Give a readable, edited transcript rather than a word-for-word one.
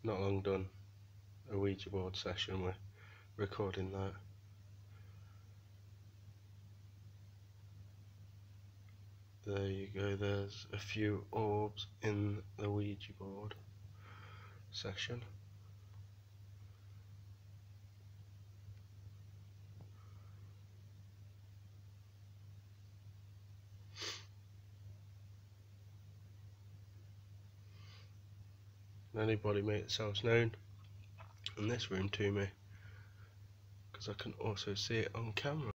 not long done a Ouija board session. We're recording that. There you go, there's a few orbs in the Ouija board session. Anybody make themselves known in this room to me, because I can also see it on camera.